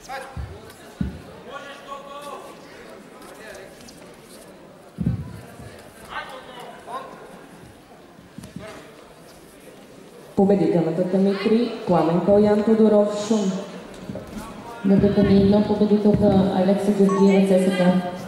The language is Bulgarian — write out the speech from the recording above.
Победителната Дмитрий, Пламенко Ян Тодоров, Шум. Номер 1 победителка Алекса Георгиева ЦСКА.